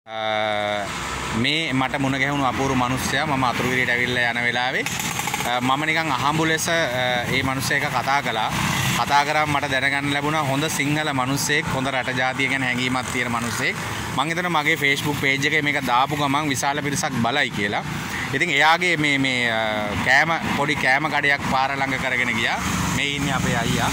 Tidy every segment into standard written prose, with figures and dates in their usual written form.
මේ මට මුණ ගැහුණු අපූර්ව මිනිස්සයා මම අතුරුගිරියට ඇවිල්ලා යන වෙලාවේ මම නිකන් අහඹු ලෙස ඒ මිනිස්සයා එක කතා කරාම මට දැනගන්න ලැබුණා හොඳ සිංහල මිනිස්සෙක් හොඳ රට ජාතිය ගැන හැඟීමක් තියෙන මිනිස්සෙක් මම හිතනවා මගේ Facebook page එකේ මේක දාපු ගමන් විශාල පිරිසක් බලයි කියලා. ඉතින් එයාගේ මේ පොඩි කෑම කඩයක් පාර ළඟ කරගෙන ගියා. මේ ඉන්නේ අපේ අයියා.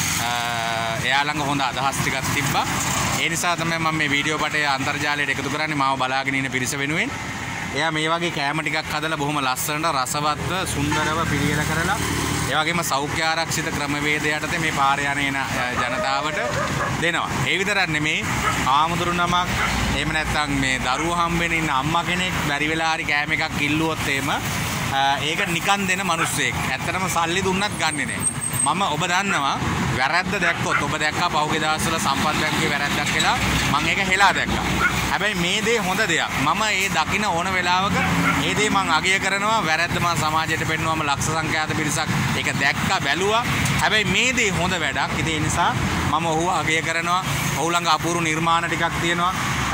එයා ළඟ හොඳ අදහස් ටිකක් තිබ්බා. ඒ නිසා තමයි මම මේ වීඩියෝ පටය අන්තර්ජාලයට එකතු කරන්නේ මාව බලාගෙන ඉන්න පිරිස වෙනුවෙන්. එයා මේ වගේ කෑම ටිකක් හදලා බොහොම ලස්සනට රසවත්ව සුන්දරව පිළියෙල කරලා ඒ වගේම සෞඛ්‍ය ආරක්ෂිත ක්‍රමවේද යටතේ මේ පාර යන ජනතාවට දෙනවා. ඒ විතරක් නෙමෙයි ආමුදුරු නමක් එහෙම නැත්නම් මේ දරුවෝ හම්බෙන්න ඉන්න අම්මා කෙනෙක් බැරි වෙලා හරි කෑම එකක් ඉල්ලුවොත් එහෙම ඒක නිකන් දෙන මිනිස්සෙක්. ඇත්තටම සල්ලි දුන්නත් ගන්නෙ නෑ. මම ඔබ දන්නවා වැරද්ද දැක්කොත් ඔබ දැක්කා පහුගිය දවස්වල සම්පත් බැංකුවේ වැරද්දක් කියලා මම ඒක හෙලා දැක්කා. හැබැයි මේ දේ හොඳ දෙයක්. මම ඒ දකින ඕන වෙලාවක ඒ දේ මම අගය කරනවා. වැරද්ද මම සමාජයට පෙන්වුවම ලක්ෂ සංඛ්‍යාත පිරිසක් ඒක දැක්කා බැලුවා. හැබැයි මේ දේ හොඳ වැඩක්. ඉතින් ඒ නිසා මම ඔහුව අගය කරනවා. ඔහු ළඟ අපූර්ව නිර්මාණ ටිකක් තියෙනවා.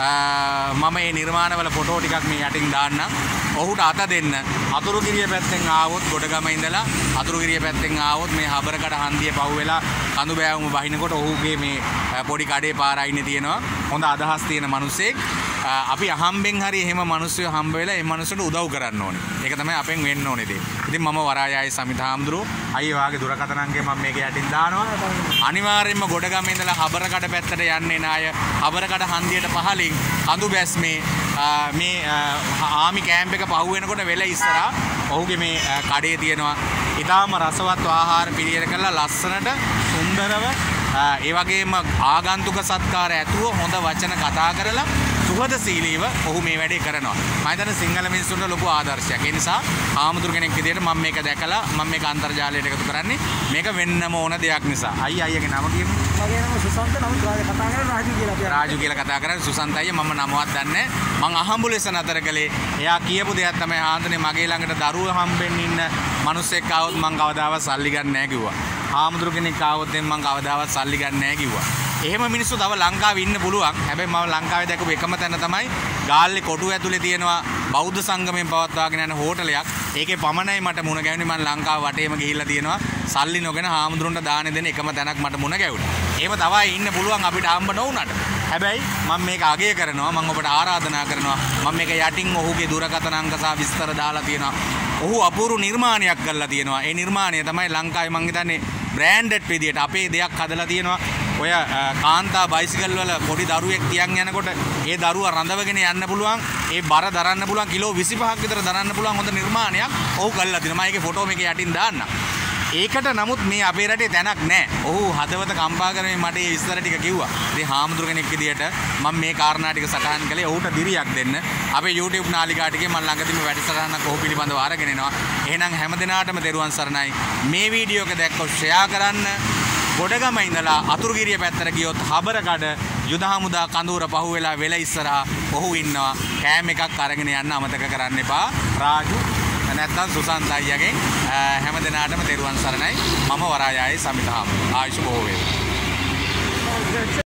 මම මේ නිර්මාණවල ෆොටෝ ටිකක් මේ යටින් දාන්නම්. ඔහුට අත දෙන්න. අතුරුගිරිය පැත්තෙන් ආවොත් ගොඩගම ඉඳලා අතුරුගිරිය පැත්තෙන් ආවොත් මේ හබරකඩ හන්දිය පහු වෙලා කඳු බෑවුම වහිනකොට ඔහුගේ මේ පොඩි කඩේ පාරයිනේ තියෙනවා. හොඳ අදහස් තියෙන මිනිස්සෙක්. අපි අහම්බෙන් හරි එහෙම මිනිස්සු හම්බ වෙලා ඒ මිනිස්සුන්ට උදව් කරන්න ඕනේ. ඒක තමයි අපෙන් වෙන්න ඕනේ දේ. ඉතින් මම වරායයි සමිත හාමුදුරුවෝ අයියේ වාගේ දුරකථන අංකය මම මේක යටින් දානවා. අනිවාර්යයෙන්ම ගොඩගම ඉඳලා හබරකඩ පැත්තට යන්නේ නාය හබරකඩ හන්දියට පහලින් කඳු බැස්මේ මේ ආමි කැම්ප් එක පහු වෙනකොට වෙල ඉස්සරහා ඔහුගේ මේ කඩේ තියෙනවා. ඊටාම රසවත් ආහාර පිළියෙල කරලා ලස්සනට සුන්දරව ඒ වගේම ආගන්තුක සත්කාර ඇතුව හොඳ වචන කතා කරලා සුහදශීලීව ඔහු මේ වැඩේ කරනවා. මම හිතන්නේ සිංහල මිනිස්සුන්ට ලොකු ආදර්ශයක්. ඒ නිසා ආමුදුරු කෙනෙක් විදියට මම මේක දැකලා මම මේක අන්තර්ජාලයට එකතු කරන්නේ මේක වෙන්නම ඕන දෙයක් නිසා. අයියාගේ නම කියමු. මගේ නම සුසන්ත. නමුත් කතා කරන්නේ රාජු කියලා. රාජු කියලා කතා කරන්නේ සුසන්ත අයියා. මම නමවත් දන්නේ නැහැ. මං අහඹු ලෙස නතර කළේ. එයා කියපු දෙයක් තමයි ආන්දනේ මගේ ළඟට දරුවෝ හම්බෙන්න ඉන්න මිනිස්සෙක් ආවොත් මං කවදාවත් සල්ලි ගන්න නැහැ කිව්වා. ආමුදුරු කෙනෙක් ආවොත් මං කවදාවත් සල්ලි ගන්න නැහැ කිව්වා. එහෙම මිනිස්සු තව ලංකාවේ ඉන්න පුළුවන්. හැබැයි මම ලංකාවේ දැකපු එකම තැන තමයි ගාල්ලේ කොටුව ඇතුලේ තියෙනවා බෞද්ධ සංගමයෙන් පවත්වාගෙන යන හෝටලයක්. ඒකේ පමණයි මට මුණ ගැහුනේ. මම ලංකාව වටේම ගිහිල්ලා තියෙනවා. සල්ලි නොගෙන හාමුදුරන්ට දාන දෙන එකම තැනක් මට මුණ ගැහුණා. එහෙම තවයි ඉන්න පුළුවන් අපිට හම්බ නොවුනට. හැබැයි මම මේක අගය කරනවා. මම ඔබට ආරාධනා කරනවා. මම මේක යටින් ඔහුගේ දුරකථන අංක සහ විස්තර දාලා තියෙනවා. ඔහු අපූර්ව නිර්මාණයක් කරලා තියෙනවා. ඒ නිර්මාණය තමයි ලංකාවේ මම හිතන්නේ බ්‍රෑන්ඩඩ් විදියට අපේ දෙයක් හදලා තියෙනවා. ඔය කාන්තා බයිසිකල් වල පොඩි දරුවෙක් තියන් යනකොට ඒ දරුවා රඳවගෙන යන්න පුළුවන්. ඒ බර දරන්න පුළුවන් කිලෝ 25ක් විතර දරන්න පුළුවන් හොඳ නිර්මාණයක් ඔහු කළා තියෙනවා. මම ඒකේ ෆොටෝ මේකේ යටින් දාන්නම්. ඒකට නමුත් මේ අපේ රටේ තැනක් නැහැ. ඔහු හදවත කම්පා කරමින් මට මේ විස්තර ටික කිව්වා. ඉතින් හාමුදුරු කෙනෙක් විදියට මම මේ කාරණා ටික සටහන් කළේ ඔහුට දිරියක් දෙන්න. අපේ YouTube නාලිකා ටිකේ මම ළඟදීම වැඩසටහනක් ඔහු පිළිබඳව අරගෙන එනවා. එහෙනම් හැමදිනාටම දරුවන් සරණයි. මේ වීඩියෝ එක දැක්කොත් ෂෙයා කරන්න. ගොඩගම ඉඳලා අතුරුගිරිය පැත්තට ගියොත් හබරකඩ යුද හමුදා කඳවුර පහුවෙලා වෙල ඉස්සරහා ඔහු ඉන්නවා. කෑම එකක් අරගෙන යන්න අමතක කරන්න එපා. රාජු නැත්තම් සුසන්ත අයියාගෙන් හැම දිනාටම දරුවන් සරණයි. මම වරායයි සමිත හාමුදුරුවෝ. ආයුෂ බොහෝ වේවා.